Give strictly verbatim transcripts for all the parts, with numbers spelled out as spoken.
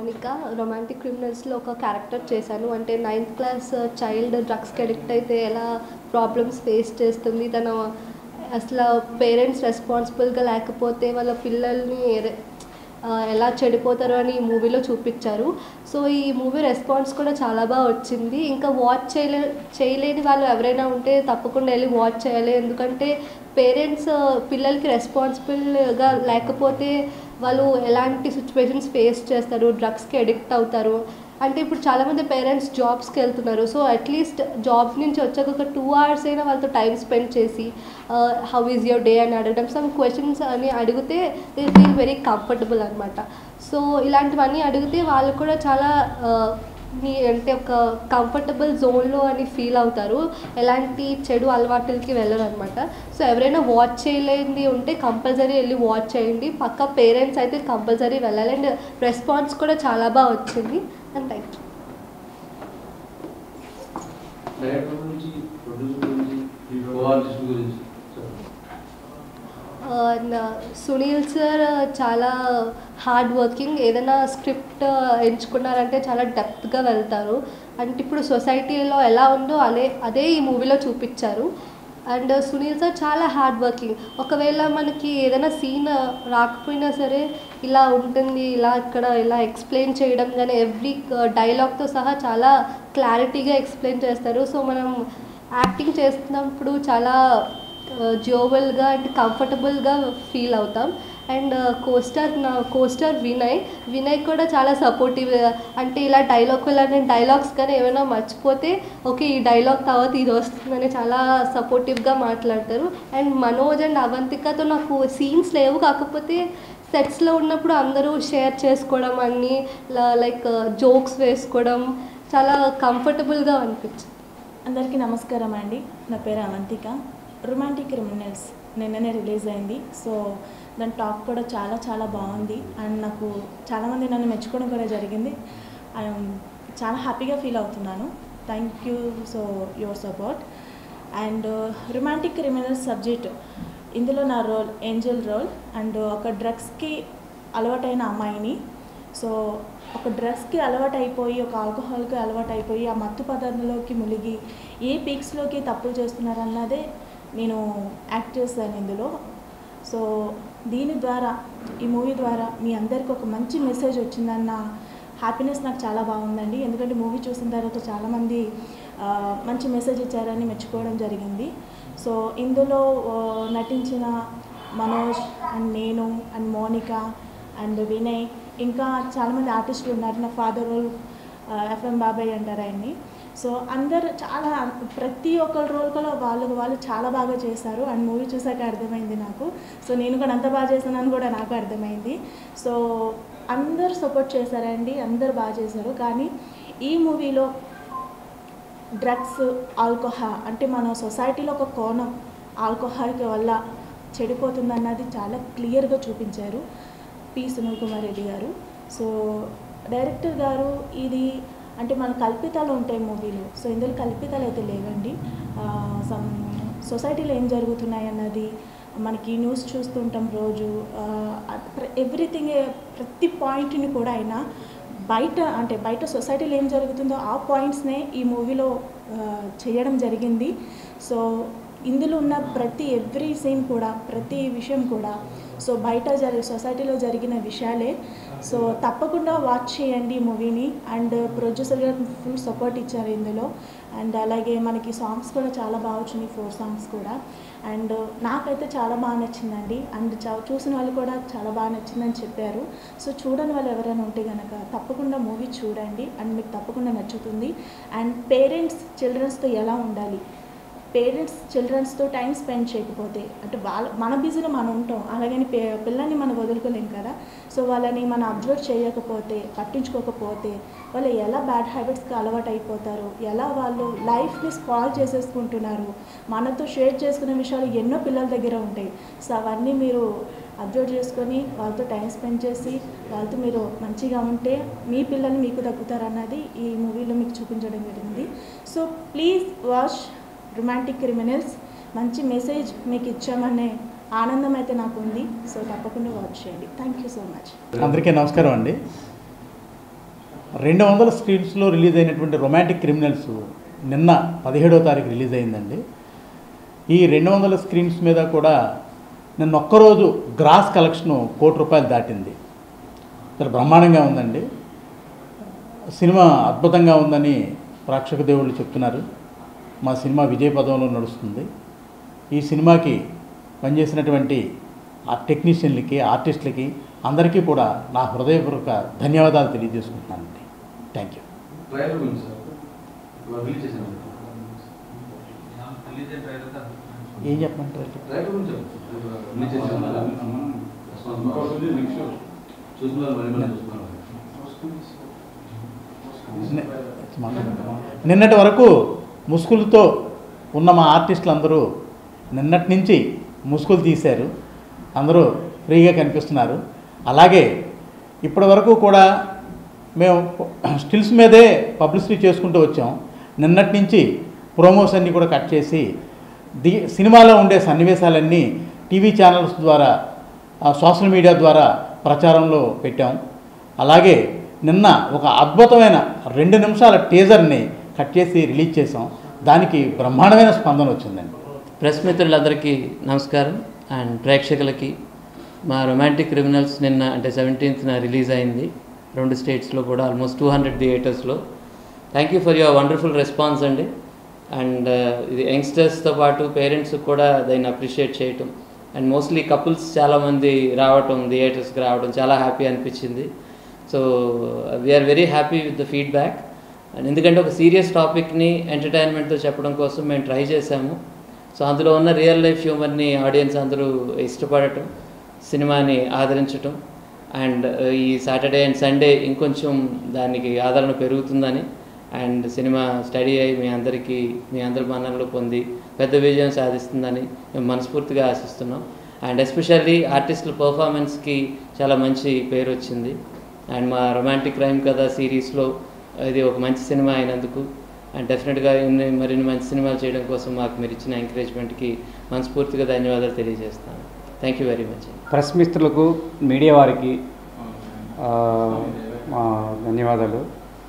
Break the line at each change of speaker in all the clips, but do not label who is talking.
Mounika romantic క్రిమినల్స్లో ఒక character చేశాను. అంటే నైన్త్ క్లాస్ చైల్డ్ డ్రగ్స్కి అడిక్ట్ అయితే ఎలా ప్రాబ్లమ్స్ ఫేస్ చేస్తుంది, తన అసలు పేరెంట్స్ రెస్పాన్సిబుల్గా లేకపోతే వాళ్ళ పిల్లల్ని ఎలా చెడిపోతారో అని ఈ మూవీలో చూపించారు. సో ఈ మూవీ రెస్పాన్స్ కూడా చాలా బాగా వచ్చింది. ఇంకా వాచ్ చేయలే చేయలేని వాళ్ళు ఎవరైనా ఉంటే తప్పకుండా వెళ్ళి వాచ్ చేయాలి. ఎందుకంటే పేరెంట్స్ పిల్లలకి రెస్పాన్సిబుల్గా లేకపోతే వాళ్ళు ఎలాంటి సిచ్యువేషన్స్ ఫేస్ చేస్తారు, డ్రగ్స్కి అడిక్ట్ అవుతారు. అంటే ఇప్పుడు చాలామంది పేరెంట్స్ జాబ్స్కి వెళ్తున్నారు. సో అట్లీస్ట్ జాబ్ నుంచి వచ్చాక ఒక టూ అవర్స్ అయినా వాళ్ళతో టైం స్పెండ్ చేసి హౌ ఈజ్ యువర్ డే అని అడగడం, సమ్ క్వశ్చన్స్ అని అడిగితే దే ఫీల్ వెరీ కంఫర్టబుల్ అనమాట. సో ఇలాంటివన్నీ అడిగితే వాళ్ళు కూడా చాలా మీ అంటే ఒక కంఫర్టబుల్ జోన్లో అని ఫీల్ అవుతారు, ఎలాంటి చెడు అలవాటులకి వెళ్ళరు అనమాట. సో ఎవరైనా వాచ్ చేయలేనిది ఉంటే కంపల్సరీ వెళ్ళి వాచ్ చేయండి. పక్క పేరెంట్స్ అయితే కంపల్సరీ వెళ్ళాలి. అండ్ రెస్పాన్స్ కూడా చాలా బాగా వచ్చింది. And thank you. Sunil sir చాలా హార్డ్ వర్కింగ్. ఏదైనా స్క్రిప్ట్ ఎంచుకున్నారంటే చాలా డెప్త్గా వెళ్తారు. అంటే ఇప్పుడు సొసైటీలో ఎలా ఉందో అదే అదే ఈ మూవీలో చూపించారు. అండ్ సునీల్ సార్ చాలా హార్డ్ వర్కింగ్. ఒకవేళ మనకి ఏదైనా సీన్ రాకపోయినా సరే ఇలా ఉంటుంది, ఇలా ఇక్కడ ఇలా ఎక్స్ప్లెయిన్ చేయడం కానీ ఎవ్రీ డైలాగ్తో సహా చాలా క్లారిటీగా ఎక్స్ప్లెయిన్ చేస్తారు. సో మనం యాక్టింగ్ చేస్తున్నప్పుడు చాలా జోవల్గా అండ్ కంఫర్టబుల్గా ఫీల్ అవుతాం. అండ్ కోస్టార్ నా కోస్టార్ వినయ్ వినయ్ కూడా చాలా సపోర్టివ్గా, అంటే ఇలా డైలాగ్ ఇలా నేను డైలాగ్స్ కానీ ఏమైనా మర్చిపోతే ఓకే ఈ డైలాగ్ తర్వాత ఇది వస్తుందని చాలా సపోర్టివ్గా మాట్లాడతారు. అండ్ మనోజ్ అండ్ అవంతికతో నాకు సీన్స్ లేవు, కాకపోతే సెట్స్లో ఉన్నప్పుడు అందరూ షేర్ చేసుకోవడం అన్నీ లైక్ జోక్స్ వేసుకోవడం చాలా కంఫర్టబుల్గా అనిపించింది.
అందరికీ నమస్కారం అండి. నా పేరు అవంతిక. రొమాంటిక్ క్రిమినల్స్ నిన్ననే రిలీజ్ అయింది. సో దాని టాక్ కూడా చాలా చాలా బాగుంది. అండ్ నాకు చాలామంది నన్ను మెచ్చుకోవడం కూడా జరిగింది. ఐఎమ్ చాలా హ్యాపీగా ఫీల్ అవుతున్నాను. Thank you so your support. And romantic criminals subject ఇందులో నా రోల్ ఏంజల్ రోల్. అండ్ ఒక డ్రగ్స్కి అలవాటైన అమ్మాయిని, సో ఒక డ్రగ్స్కి అలవాటు అయిపోయి ఒక ఆల్కహాల్కి అలవాటు అయిపోయి ఆ మత్తు పదార్థంలోకి మునిగి ఏ పీక్స్లోకి తప్పులు చేస్తున్నారన్నదే నేను యాక్ట్ చేశాను ఇందులో. సో దీని ద్వారా ఈ మూవీ ద్వారా మీ అందరికీ ఒక మంచి మెసేజ్ వచ్చిందన్న హ్యాపీనెస్ నాకు చాలా బాగుందండి. ఎందుకంటే మూవీ చూసిన తర్వాత చాలామంది మంచి మెసేజ్ ఇచ్చారని మెచ్చుకోవడం జరిగింది. సో ఇందులో నటించిన మనోజ్ అండ్ నేను అండ్ మౌనిక అండ్ వినయ్ ఇంకా చాలామంది ఆర్టిస్టులు ఉన్నారు. నా ఫాదర్ రోల్ ఎఫ్ఎం బాబాయ్ అంటారు ఆయన్ని. సో అందరు చాలా ప్రతి ఒక్కరి రోల్ కూడా వాళ్ళకు వాళ్ళు చాలా బాగా చేశారు. అండ్ మూవీ చూసాక అర్థమైంది నాకు. సో నేను కూడా అంత బాగా చేశానని కూడా నాకు అర్థమైంది. సో అందరు సపోర్ట్ చేశారండి, అందరు బాగా చేశారు. కానీ ఈ మూవీలో డ్రగ్స్ ఆల్కహాల్ అంటే మన సొసైటీలో ఒక కోణం ఆల్కహాల్ వల్ల చెడిపోతుందన్నది చాలా క్లియర్గా చూపించారు పి సునీల్ కుమార్ రెడ్డి గారు. సో డైరెక్టర్ గారు ఇది అంటే మన కల్పితాలు ఉంటాయి మూవీలో. సో ఇందులో కల్పితాలు అయితే లేవండి. సమ్ సొసైటీలో ఏం జరుగుతున్నాయి అన్నది మనకి న్యూస్ చూస్తుంటాం రోజు. ఎవ్రీథింగ్ ప్రతి పాయింట్ని కూడా అయినా బయట అంటే బయట సొసైటీలో ఏం జరుగుతుందో ఆ పాయింట్స్నే ఈ మూవీలో చేయడం జరిగింది. సో ఇందులో ఉన్న ప్రతి ఎవ్రీ సీన్ కూడా ప్రతి విషయం కూడా సో బయట జరి సొసైటీలో జరిగిన విషయాలే. సో తప్పకుండా వాచ్ చేయండి ఈ మూవీని. అండ్ ప్రొడ్యూసర్ గారు ఫుల్ సపోర్ట్ ఇచ్చారు ఇందులో. అండ్ అలాగే మనకి సాంగ్స్ కూడా చాలా బాగా వచ్చినాయి, ఫోర్ సాంగ్స్ కూడా. అండ్ నాకైతే చాలా బాగా నచ్చిందండి. అండ్ చూసిన వాళ్ళు కూడా చాలా బాగా నచ్చిందని చెప్పారు. సో చూడని వాళ్ళు ఎవరైనా ఉంటే కనుక తప్పకుండా మూవీ చూడండి అండ్ మీకు తప్పకుండా నచ్చుతుంది. అండ్ పేరెంట్స్ చిల్డ్రన్స్తో ఎలా ఉండాలి, పేరెంట్స్ చిల్డ్రన్స్తో టైం స్పెండ్ చేయకపోతే అంటే వాళ్ళ మన బిజీలో మనం ఉంటాం, అలాగని పే పిల్లల్ని మనం వదులుకోలేం కదా. సో వాళ్ళని మనం అబ్జర్వ్ చేయకపోతే పట్టించుకోకపోతే వాళ్ళు ఎలా బ్యాడ్ హ్యాబిట్స్కి అలవాటు అయిపోతారు, ఎలా వాళ్ళు లైఫ్ని స్పాయిల్ చేసేసుకుంటున్నారు. మనతో షేర్ చేసుకునే విషయాలు ఎన్నో పిల్లల దగ్గర ఉంటాయి. సో అవన్నీ మీరు అబ్జర్వ్ చేసుకొని వాళ్ళతో టైం స్పెండ్ చేసి వాళ్ళతో మీరు మంచిగా ఉంటే మీ పిల్లల్ని మీకు దక్కుతారన్నది ఈ మూవీలో మీకు చూపించడం జరిగింది. So please watch romantic criminals. మంచి మెసేజ్ మీకు ఇచ్చామనే ఆనందం అయితే నాకు ఉంది. సో తప్పకుండా వాచ్ చేయండి. Thank you so much.
అందరికీ నమస్కారం అండి. రెండు వందల స్క్రీన్స్లో రిలీజ్ అయినటువంటి రొమాంటిక్ క్రిమినల్స్ నిన్న పదిహేడవ తారీఖు రిలీజ్ అయిందండి. ఈ రెండు వందల స్క్రీన్స్ మీద కూడా నిన్న ఒక్కరోజు గ్రాస్ కలెక్షను కోటి రూపాయలు దాటింది. చాలా బ్రహ్మాండంగా ఉందండి. సినిమా అద్భుతంగా ఉందని ప్రేక్షక దేవుళ్ళు చెప్తున్నారు. మా సినిమా విజయ పదంలో నడుస్తుంది. ఈ సినిమాకి పనిచేసినటువంటి ఆ టెక్నీషియన్లకి, ఆర్టిస్టులకి అందరికీ కూడా నా హృదయపూర్వక ధన్యవాదాలు తెలియజేసుకుంటున్నానండి. Thank you. ఏం చెప్పమంటారు? నిన్నటి వరకు ముసుగులతో ఉన్న మా ఆర్టిస్టులు అందరూ నిన్నటి నుంచి ముసుగులు తీశారు. అందరూ ఫ్రీగా కనిపిస్తున్నారు. అలాగే ఇప్పటి వరకు కూడా మేము స్టిల్స్ మీదే పబ్లిసిటీ చేసుకుంటూ వచ్చాం. నిన్నటి నుంచి ప్రోమోస్ అన్నీ కూడా కట్ చేసి ది సినిమాలో ఉండే సన్నివేశాలన్నీ టీవీ ఛానల్స్ ద్వారా, సోషల్ మీడియా ద్వారా ప్రచారంలో పెట్టాం. అలాగే నిన్న ఒక అద్భుతమైన రెండు నిమిషాల టీజర్ని కట్ చేసి రిలీజ్ చేసాం. దానికి బ్రహ్మాండమైన స్పందన వచ్చిందండి.
ప్రెస్ మిత్రులందరికీ నమస్కారం. అండ్ ప్రేక్షకులకి మా రొమాంటిక్ క్రిమినల్స్ నిన్న అంటే సెవెంటీన్త్న రిలీజ్ అయింది. రెండు స్టేట్స్లో కూడా ఆల్మోస్ట్ టూ హండ్రెడ్ థియేటర్స్లో. Thank you for your wonderful response అండి. అండ్ ఇది యంగ్స్టర్స్తో పాటు పేరెంట్స్ కూడా దాన్ని అప్రిషియేట్ చేయటం అండ్ మోస్ట్లీ కపుల్స్ చాలామంది రావటం, థియేటర్స్కి రావడం చాలా హ్యాపీ అనిపించింది. So we are very happy with the feedback. And ఎందుకంటే ఒక సీరియస్ టాపిక్ని ఎంటర్టైన్మెంట్తో చెప్పడం కోసం మేము ట్రై చేశాము. సో అందులో ఉన్న రియల్ లైఫ్ హ్యూమర్ని ఆడియన్స్ అందరూ ఇష్టపడటం, సినిమాని ఆదరించటం అండ్ ఈ సాటర్డే అండ్ సండే ఇంకొంచెం దానికి ఆదరణ పెరుగుతుందని అండ్ సినిమా స్టడీ అయ్యి మీ అందరికీ మీ అందరి మన్ననలు పొంది పెద్ద విజయం సాధిస్తుందని మేము మనస్ఫూర్తిగా ఆశిస్తున్నాం. అండ్ ఎస్పెషల్లీ ఆర్టిస్టుల పర్ఫార్మెన్స్కి చాలా మంచి పేరు వచ్చింది. అండ్ మా రొమాంటిక్ క్రైమ్ కథ సిరీస్లో ఇది ఒక మంచి సినిమా అయినందుకు అండ్ డెఫినెట్గా ఇన్ని మరిన్ని మంచి సినిమాలు చేయడం కోసం మాకు మీరు ఇచ్చిన ఎంకరేజ్మెంట్కి మనస్ఫూర్తిగా ధన్యవాదాలు తెలియజేస్తాను. Thank you very much.
Press మిత్రులకు, మీడియా వారికి మా ధన్యవాదాలు.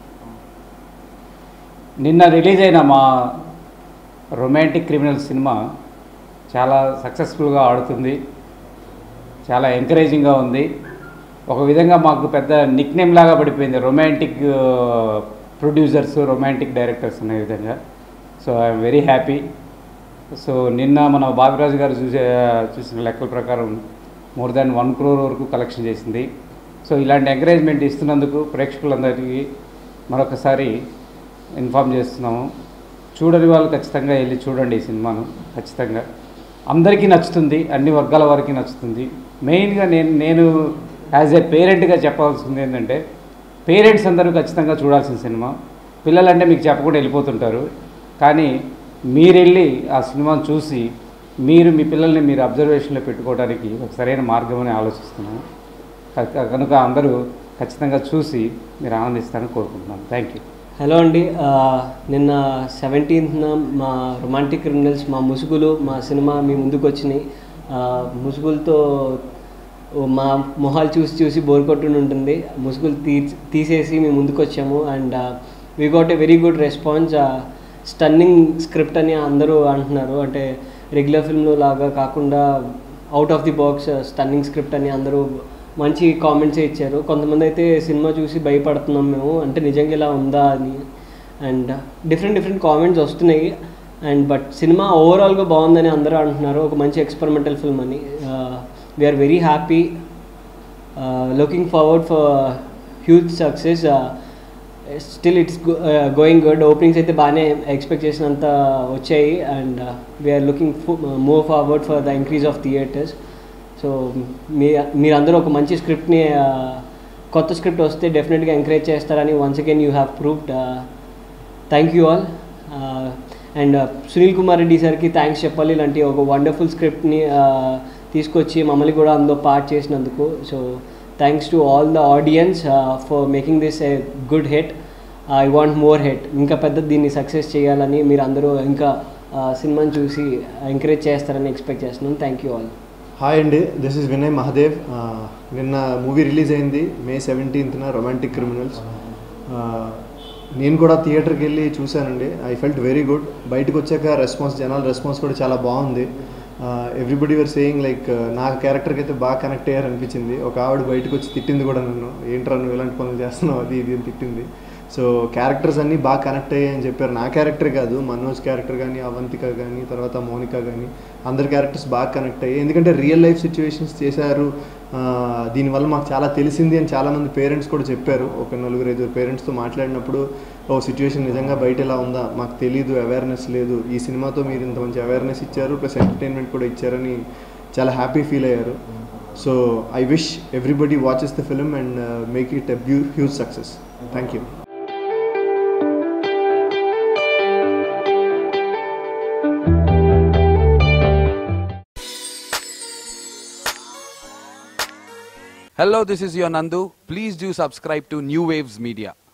నిన్న రిలీజ్ అయిన మా రొమాంటిక్ క్రిమినల్ సినిమా చాలా సక్సెస్ఫుల్గా ఆడుతుంది. చాలా ఎంకరేజింగ్గా ఉంది. ఒక విధంగా మాకు పెద్ద నిక్ నేమ్ లాగా పడిపోయింది, రొమాంటిక్ ప్రొడ్యూసర్స్, రొమాంటిక్ డైరెక్టర్స్ అనే విధంగా. So I'm very happy. So నిన్న మన బాబిరాజు గారు చూసే చూసిన లెక్కల ప్రకారం మోర్ దాన్ వన్ క్రోర్ వరకు కలెక్షన్ చేసింది. సో ఇలాంటి ఎంకరేజ్మెంట్ ఇస్తున్నందుకు ప్రేక్షకులందరికీ మరొకసారి ఇన్ఫామ్ చేస్తున్నాము. చూడని వాళ్ళు ఖచ్చితంగా వెళ్ళి చూడండి ఈ సినిమాను. ఖచ్చితంగా అందరికీ నచ్చుతుంది, అన్ని వర్గాల వారికి నచ్చుతుంది. మెయిన్గా నేను నేను యాజ్ ఏ పేరెంట్గా చెప్పాల్సింది ఏంటంటే, పేరెంట్స్ అందరూ ఖచ్చితంగా చూడాల్సిన సినిమా. పిల్లలంటే మీకు చెప్పకుండా వెళ్ళిపోతుంటారు, కానీ మీరు వెళ్ళి ఆ సినిమాను చూసి మీరు మీ పిల్లల్ని మీరు అబ్జర్వేషన్లో పెట్టుకోవడానికి ఒక సరైన మార్గం అని ఆలోచిస్తున్నాను. కనుక అందరూ ఖచ్చితంగా చూసి మీరు ఆనందిస్తారని కోరుకుంటున్నాను. Thank you.
హలో అండి, నిన్న సెవెంటీన్త్న మా రొమాంటిక్ క్రిమినల్స్, మా ముసుగులు, మా సినిమా మీ ముందుకు వచ్చినాయి. ముసుగులతో మా మొహాలు చూసి చూసి బోర్ కొట్టుని ఉంటుంది. ముసుగులు తీ తీసేసి మేము ముందుకు వచ్చాము and we got a very good response. Stunning script అని అందరూ అంటున్నారు. అంటే రెగ్యులర్ ఫిల్మ్లో లాగా కాకుండా out of the box stunning script అని అందరూ మంచి కామెంట్సే ఇచ్చారు. కొంతమంది అయితే సినిమా చూసి భయపడుతున్నాం మేము, అంటే నిజంగా ఇలా ఉందా అని. అండ్ డిఫరెంట్ డిఫరెంట్ కామెంట్స్ వస్తున్నాయి. అండ్ బట్ సినిమా ఓవరాల్గా బాగుందని అందరూ అంటున్నారు. ఒక మంచి ఎక్స్పెరిమెంటల్ ఫిల్మ్ అని. We're very happy, looking forward for huge success. Still it's going good. Openings అయితే బాగానే ఎక్స్పెక్ట్ చేసినంత వచ్చాయి and we're looking move forward for the increase of theatres. So మీ మీరందరూ ఒక మంచి స్క్రిప్ట్ని, కొత్త స్క్రిప్ట్ వస్తే డెఫినెట్గా ఎంకరేజ్ చేస్తారని once again you have proved. Thank you all. And Sunil Kumar Reddy సార్కి థ్యాంక్స్ చెప్పాలి. ఇలాంటి ఒక వండర్ఫుల్ స్క్రిప్ట్ని తీసుకొచ్చి మమ్మల్ని కూడా అందులో పార్ట్ చేసినందుకు. So thanks to all the audience for making this a good hit. I want more hit. ఇంకా పెద్ద దీన్ని సక్సెస్ చేయాలని మీరు అందరూ ఇంకా సినిమాని చూసి ఎంకరేజ్ చేస్తారని ఎక్స్పెక్ట్ చేస్తున్నాను. Thank you all.
హాయ్ అండి, దిస్ ఇస్ వినయ్ మహాదేవ్. నిన్న మూవీ రిలీజ్ అయింది మే సెవెంటీన్త్న, రొమాంటిక్ క్రిమినల్స్. నేను కూడా థియేటర్కి వెళ్ళి చూశానండి. I felt very good. బయటకు వచ్చాక రెస్పాన్స్, జనాల రెస్పాన్స్ కూడా చాలా బాగుంది. ఎవ్రీబడి వర్ సేయింగ్ లైక్ నా క్యారెక్టర్కి అయితే బాగా కనెక్ట్ అయ్యారు అనిపించింది. ఒక ఆవిడ బయటకు వచ్చి తిట్టింది కూడా నన్ను, ఏంట్రా నువ్వు ఇలాంటి పనులు చేస్తున్నావు అది ఇది అని తిట్టింది. సో క్యారెక్టర్స్ అన్నీ బాగా కనెక్ట్ అయ్యాయని చెప్పారు. నా క్యారెక్టర్ కాదు, మనోజ్ క్యారెక్టర్ కానీ, అవంతిక కానీ, తర్వాత మౌనిక కానీ, అందరి క్యారెక్టర్స్ బాగా కనెక్ట్ అయ్యాయి. ఎందుకంటే రియల్ లైఫ్ సిచ్యువేషన్స్ చేశారు, దీనివల్ల మాకు చాలా తెలిసింది అని చాలామంది పేరెంట్స్ కూడా చెప్పారు. ఒక నలుగురు ఐదుగురు పేరెంట్స్తో మాట్లాడినప్పుడు, ఓ సిచ్యువేషన్ నిజంగా బయట ఎలా ఉందా, మాకు తెలీదు, అవేర్నెస్ లేదు, ఈ సినిమాతో మీరు ఇంత మంచి అవేర్నెస్ ఇచ్చారు, ప్లస్ ఎంటర్టైన్మెంట్ కూడా ఇచ్చారని చాలా హ్యాపీ ఫీల్ అయ్యారు. So I wish everybody watches the film and make it a huge success. Thank you.
Hello, this is your Nandu. Please do subscribe to New Waves Media.